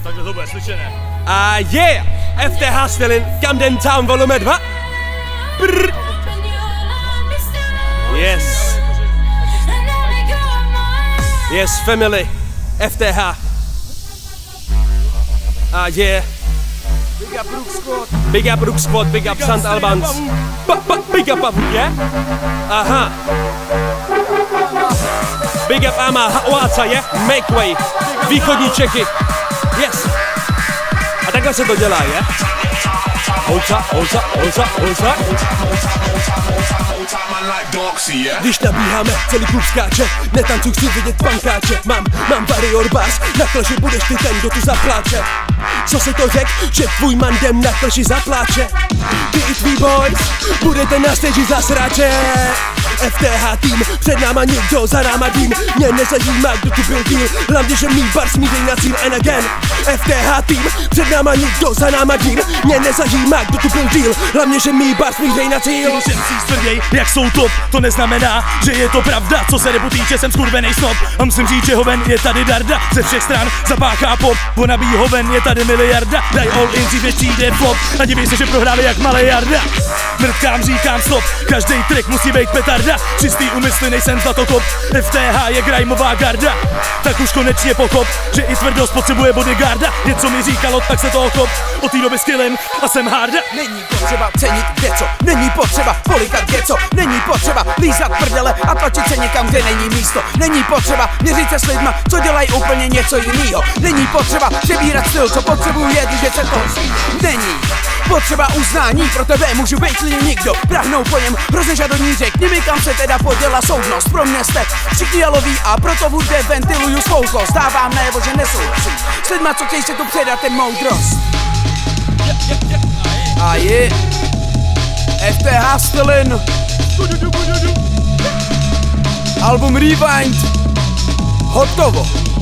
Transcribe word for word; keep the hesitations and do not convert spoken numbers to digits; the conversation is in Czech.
Takže to bude slyšené. A yeah! F T H Stelin, Camden Town volume dva. Brr. Yes. Yes, family. F T H. A yeah. Big up Brook Squad. Big up Brook Squad, big up Saint Albans. Big up Pavu, yeah? Aha. Big up Ama, Oáca, yeah? Make way. Východní Čechy. Yes. A takhle se to dělá, je? Holca, holca, holca, holca. Když nabíháme, celý klub skáče. Netancuj, chci vidět pankáče. Mám, mám Warrior Bars. Na kleši budeš ty ten, kdo tu zapláče. Co se to řek, že tvůj mandem na kleši zapláče. Ty i tvý boys budete na stage za sráče. F T H tým, před náma nikdo, za náma dým. Mě nezajímá, kdo tu byl díl. Hlavně, že mý bar smířej na cíl and again. F T H tým, před náma nikdo, za náma dým. Mě nezajímá, kdo tu byl díl. Hlavně, že mý bar smířej na cíl. Když jsem si tvrděj, jak jsou top, to neznamená, že je to pravda. Co se repu týče, jsem skurvenej snob. A musím říct, že hoven je tady darda. Ze všech stran zapáchá pop, po nabíj hoven je tady miliarda. Daj all in, dřív než přijde flop. A diví se, že prohráli jak malé jarda. Mrtkám říkám stop, každý track musí být petarda. Čistý úmysly, nejsem zlatokop. F T H je grimeová garda. Tak už konečně pochop, že i tvrdost potřebuje bodyguarda. Něco mi říkalo, tak se toho kop. Od té doby skillem a jsem harda. Není potřeba cenit něco, není potřeba polikat něco, není potřeba lízat prdele a tlačit se někam, kde není místo. Není potřeba měřit se s lidma, co dělají úplně něco jinýho. Není potřeba přebírat styl, co potřebuje, když se to není potřeba uznání, pro tebe můžu být klidně nikdo. Prahnou po něm hrozně žadovní, řekni mi, kam se teda poděla soudnost. Pro mě jste všichni jalový a proto vůdě ventiluju svou zlost. Dávám najevo, že nesouhlasím s lidma, co chtějí se tu předat ten moudrost. A je F T H Stelin, album Rewind, hotovo.